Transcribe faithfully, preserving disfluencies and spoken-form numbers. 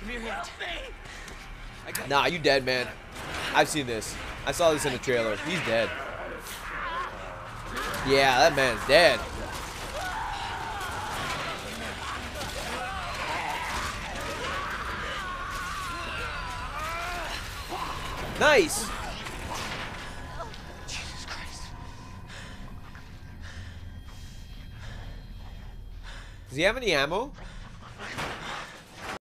Give me your hand. Nah, you dead, man. I've seen this. I saw this in the trailer. He's dead. Yeah, that man's dead. Nice. Jesus Christ. Does he have any ammo?